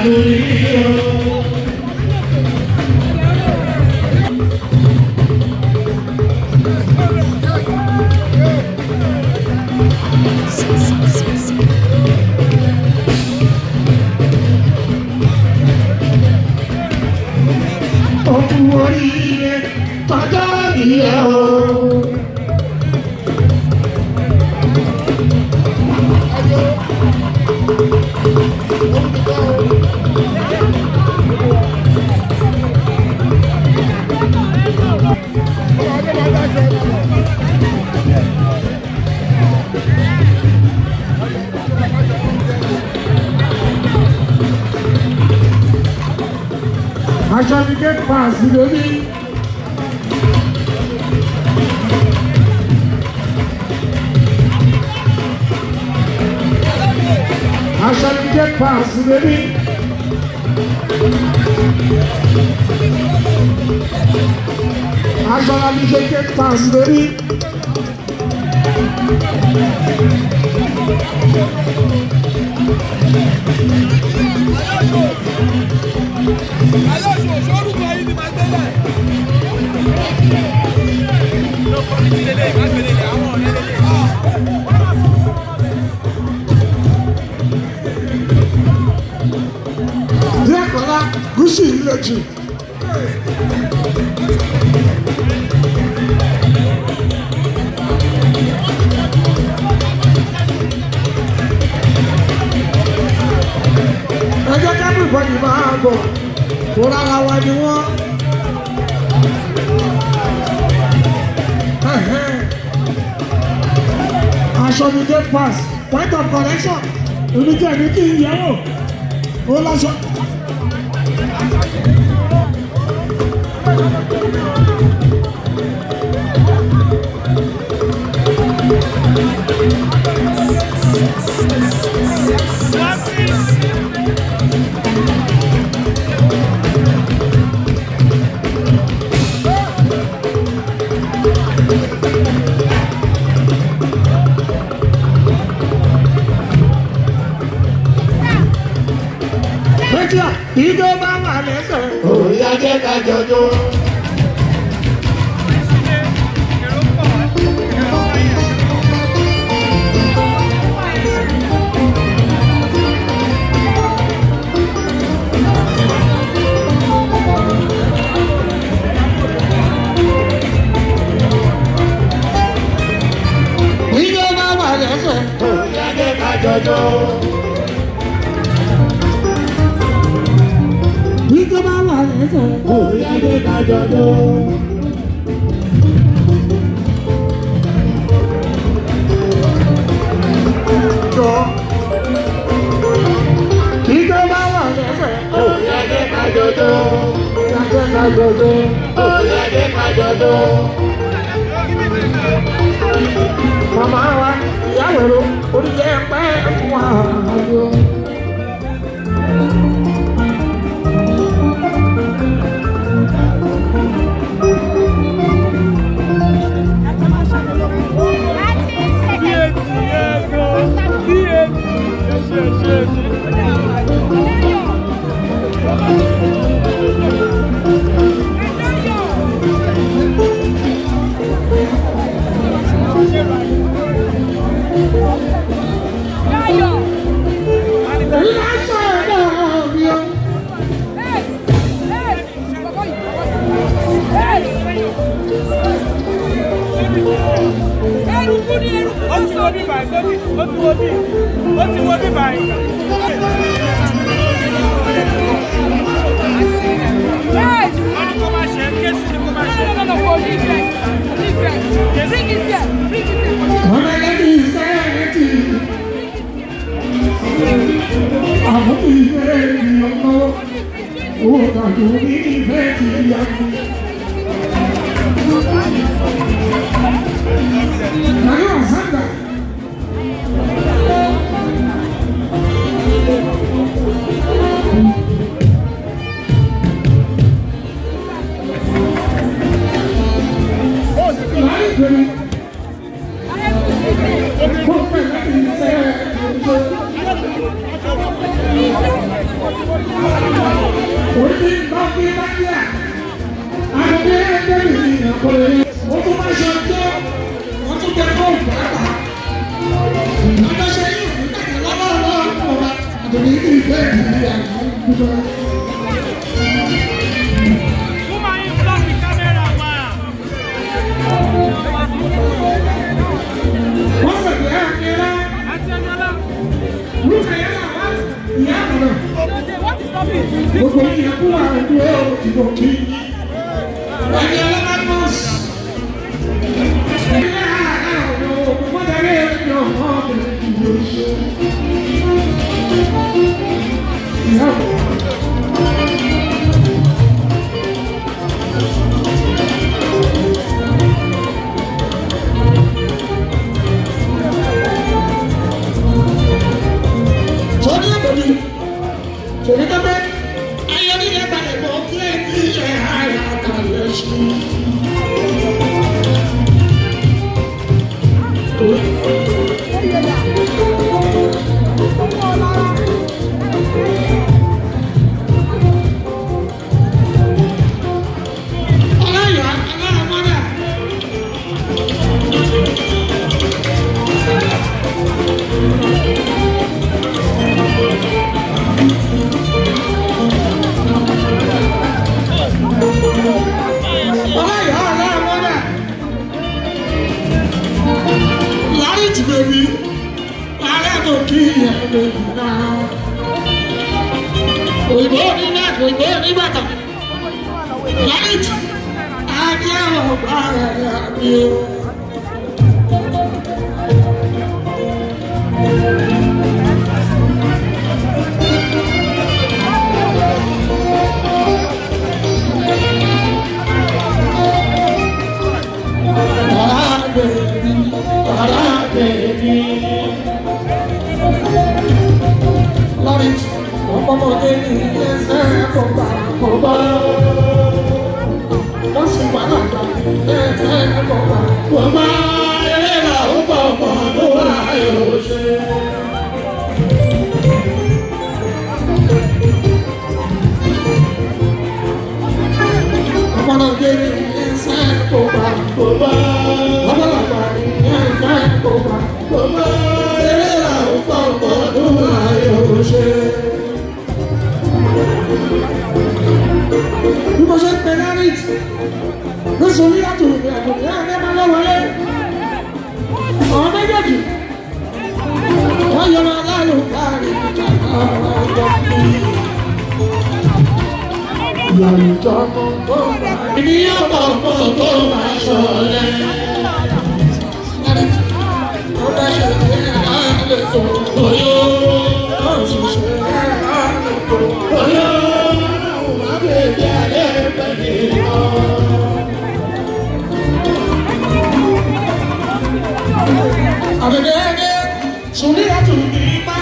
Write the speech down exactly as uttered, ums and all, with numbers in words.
I shall get past the baby. I shall get past the baby. I shall get past the baby. Gúúsù ìlẹ̀jì. Ẹjọ́ kábù ìbọ̀dì máa bọ̀, kó rárá wa ni wọ́n. Aṣọ mi dé pass, point of correction, èmi jẹ́ èmi kí n yẹ̀wò, ó lọ́sọ. Ìjọ bá wà lẹ́sẹ̀. Òòyà jẹ́ ká jọjọ́. Ìjọ bá wà lẹ́sẹ̀. Òòyà jẹ́ ká jọjọ́. Ìjọ bá wà lẹ́sẹ̀. Òòyà jẹ́ ká jọjọ́. Ìjọ bá wà lẹ́sẹ̀. Òòyà jẹ́ ká jọjọ́. Òòyà jẹ́ ká jọjọ́. Òòyà jẹ́ ká jọjọ́. Màmá wa ìyá wẹ̀rọ oríṣẹ́ pẹ́ fún wa. kí báyà. Adé ẹgbẹ́ mi ìyàpọ̀lẹ̀. Wọ́n tún máa ṣe ọjọ́. Wọ́n tún jẹ fóònù pàápàá. Adáṣe yìí ò ní tẹ̀lé lọ́wọ́ lọ́wọ́ ọ̀la. Àtòlí ní ìfẹ́ ìdílé àgbà gbígbọ́. Wọ́n sọ̀rọ̀ ẹ̀ àkẹ́rẹ́. Lúkà yẹn náà wá ìyá àná. Gbogbo ìyẹn kú wà lójú ẹ̀ òkìkò kí. Ẹni ọlọ́mọ nọ́ọ̀sì. Ilé àárá ọ̀nà òkùnkùn darí ẹni ọ̀hún ọ̀bẹ̀rẹ̀ ìdíje oṣù. Ìyá àná. Jadi apa? Ayo ni kita tak boleh dia ayah kalesmi. Ayah, ayah mana? Baby, I don't care, baby, now. We don't need that, we don't need that. Light, I can't buy you. Ah, baby, ah, baby. Light, ọmọdé ní ẹsẹ̀ kọ̀ọ̀bá kọ̀ọ̀bá. Wọ́n sì wà lágbà ẹsẹ̀ kọ̀ọ̀bá kọ̀ọ̀bá. Ẹlẹ́ra ó bọ̀ ọ̀pọ̀ ló wà yóò ṣe. Ọmọdé ní ẹsẹ̀ kọ̀ọ̀bá kọ̀ọ̀bá. Ọmọdé ní ẹsẹ̀ kọ̀ọ̀bá kọ̀ọ̀bá. Ẹlẹ́ra ó bọ̀ ọ̀pọ̀ ló wà yóò ṣe. Bí mo ṣe ń pè David lóṣooṣù yàtọ̀ ìgbìyànjú ní ẹgbẹ́ máa lọ́wọ́ lé ọ̀hún méjèèjì wọ́n yọrọ aláàlú káàrin ìjàmbá ọ̀rọ̀ ẹ̀jọ̀ ìyàwó tó mọ̀ tó bá ènìyàn pọ̀ pọ̀ tó bá ṣọlẹ̀ ó bá ṣe ṣe àlẹ́ tó oyó ó sì ṣe àlẹ́ tó oyó. Adede, suli atu ni ma